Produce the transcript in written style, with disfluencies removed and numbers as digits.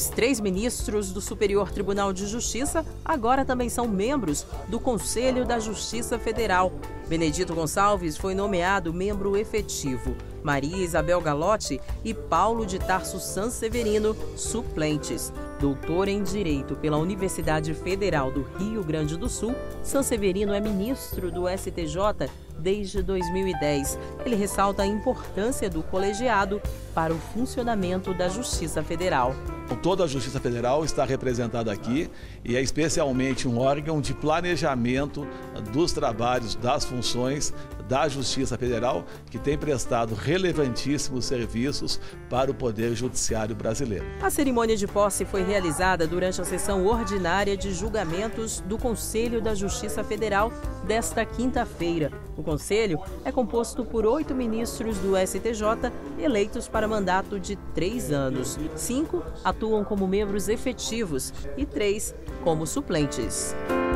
Os 3 ministros do Superior Tribunal de Justiça agora também são membros do Conselho da Justiça Federal. Benedito Gonçalves foi nomeado membro efetivo. Maria Isabel Galotti e Paulo de Tarso Sanseverino, suplentes. Doutor em Direito pela Universidade Federal do Rio Grande do Sul, Sanseverino é ministro do STJ desde 2010. Ele ressalta a importância do colegiado para o funcionamento da Justiça Federal. Toda a Justiça Federal está representada aqui e é especialmente um órgão de planejamento dos trabalhos, das funções da Justiça Federal, que tem prestado relevantíssimos serviços para o Poder Judiciário brasileiro. A cerimônia de posse foi realizada durante a sessão ordinária de julgamentos do Conselho da Justiça Federal desta quinta-feira. O Conselho é composto por 8 ministros do STJ eleitos para mandato de 3 anos. 5 atuam como membros efetivos e 3 como suplentes.